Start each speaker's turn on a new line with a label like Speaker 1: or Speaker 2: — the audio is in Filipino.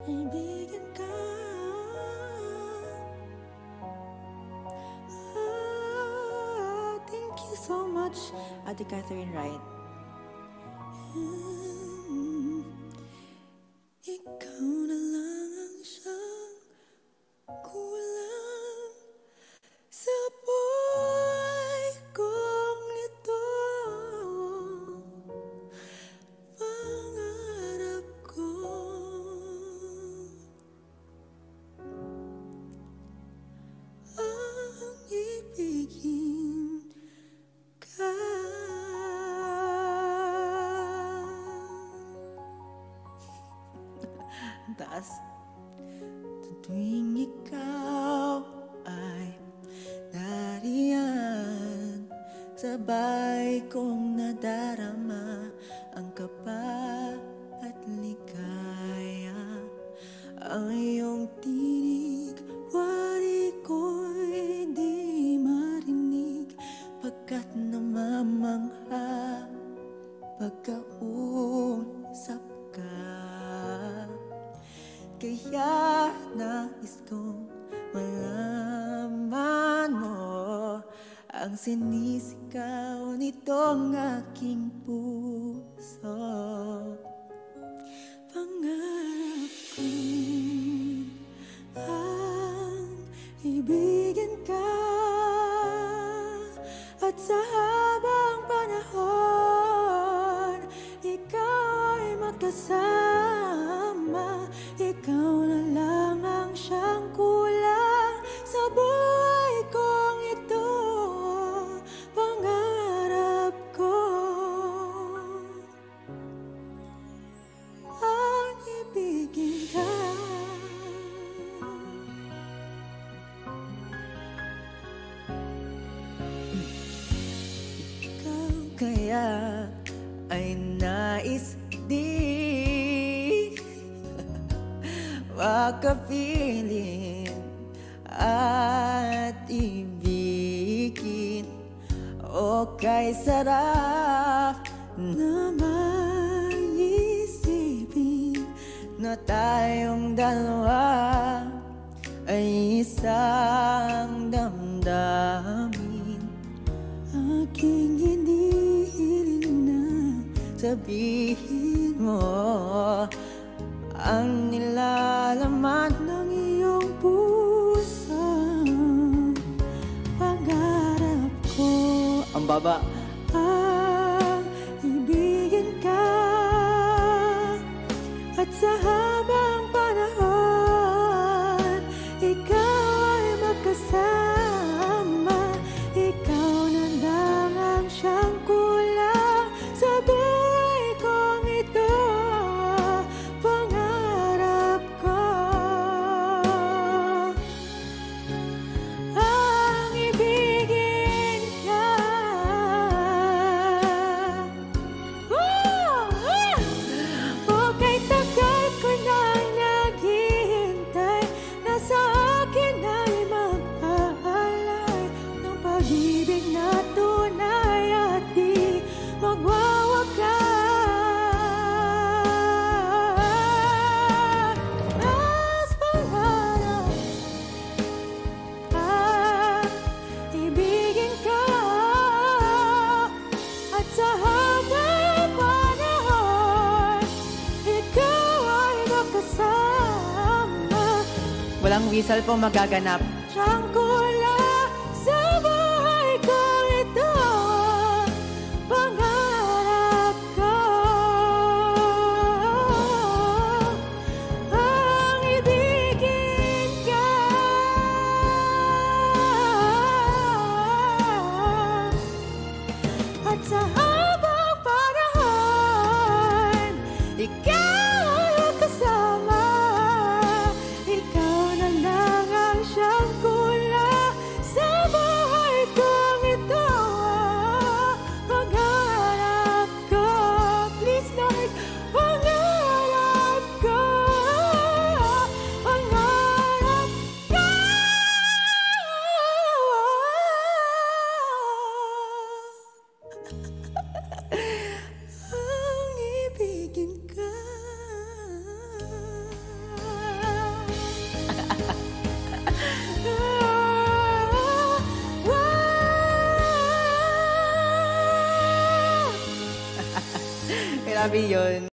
Speaker 1: Kaibigan ka. Thank you so much, Ate Catherine Wright. Ikaw na lang ang siyang kulang sa buhay kong ito. Pangarap ko ang ibigin ka. Ang taas. Tuwing ikaw ay nariyan, sabay kong nadarama ang kaba at ligaya. Ang iyong tinig, wari ko'y di marinig, pagkat namamangha pagkausap ka. Kaya nais kong malaman mo ang sinisigaw nitong aking puso. Pangarap ko ang ibigin ka, at sa habang panahon ikaw ay magkasama. Ikaw na lang ang siyang kulang sa buhay kong ito. Pangarap ko ang ibigin ka. Ikaw kaya ay nais di makapiling at ibigin, o kay sarap na maisipin na tayong dalawa ay isang damdamin. Aking hinihiling na sabihin mo ang nilalaman ng iyong puso. Pangarap ko ang baba ang ibigin ka, at sa habang panahon ikaw ay magkasama. Ikaw na lang ang siyang kulang sa buhay kong ito. Pangarap ko ang ibigin ka. Okay, tagal ko nang naghihintay na sa akin ay magpaalay ng pag-ibig na tunay at di magwawakas. Mas pangarap ibigin ka, at sa habang panahon ikaw ay magkasama. Walang whistle po magaganap. Siyang kulang sa buhay kong ito. Pangarap ko ang ibigin ka, at sa habang panahon ikaw ay kasama. Ikaw na lang ang siyang kulang
Speaker 2: sinabi yon.